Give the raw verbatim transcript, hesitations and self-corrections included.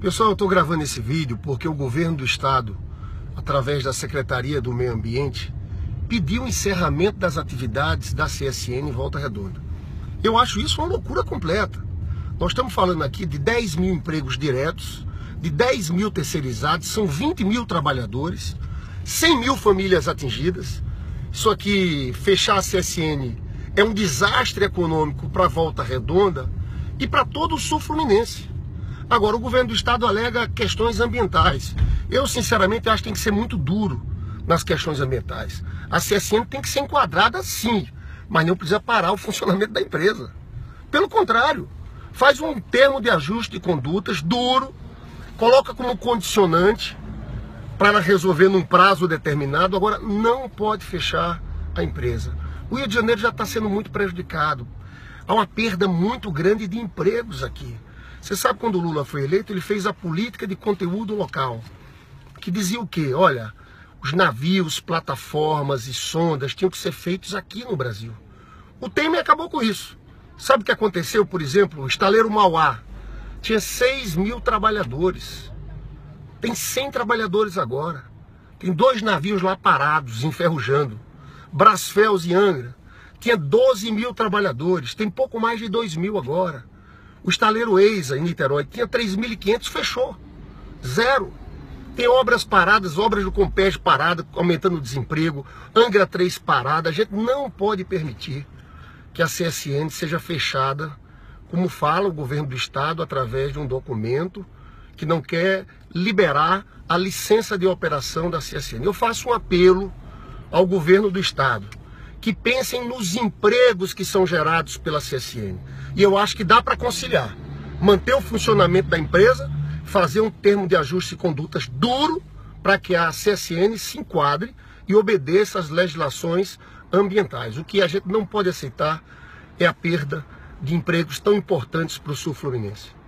Pessoal, eu estou gravando esse vídeo porque o governo do estado, através da Secretaria do Meio Ambiente, pediu o encerramento das atividades da C S N em Volta Redonda. Eu acho isso uma loucura completa. Nós estamos falando aqui de dez mil empregos diretos, de dez mil terceirizados, são vinte mil trabalhadores, cem mil famílias atingidas. Isso aqui, fechar a C S N, é um desastre econômico para Volta Redonda e para todo o sul fluminense. Agora, o governo do estado alega questões ambientais. Eu, sinceramente, acho que tem que ser muito duro nas questões ambientais. A C S N tem que ser enquadrada sim, mas não precisa parar o funcionamento da empresa. Pelo contrário, faz um termo de ajuste de condutas duro, coloca como condicionante para resolver num prazo determinado. Agora, não pode fechar a empresa. O Rio de Janeiro já está sendo muito prejudicado. Há uma perda muito grande de empregos aqui. Você sabe, quando o Lula foi eleito, ele fez a política de conteúdo local, que dizia o quê? Olha, os navios, plataformas e sondas tinham que ser feitos aqui no Brasil. O Temer acabou com isso. Sabe o que aconteceu, por exemplo? O estaleiro Mauá tinha seis mil trabalhadores. Tem cem trabalhadores agora. Tem dois navios lá parados, enferrujando. Brasfels e Angra tinha doze mil trabalhadores. Tem pouco mais de dois mil agora. O estaleiro Eisa, em Niterói, tinha três mil e quinhentos, fechou. Zero. Tem obras paradas, obras do Compes paradas, aumentando o desemprego. Angra três parada. A gente não pode permitir que a C S N seja fechada, como fala o governo do estado, através de um documento que não quer liberar a licença de operação da C S N. Eu faço um apelo ao governo do estado, que pensem nos empregos que são gerados pela C S N. E eu acho que dá para conciliar. Manter o funcionamento da empresa, fazer um termo de ajuste de condutas duro para que a C S N se enquadre e obedeça às legislações ambientais. O que a gente não pode aceitar é a perda de empregos tão importantes para o sul fluminense.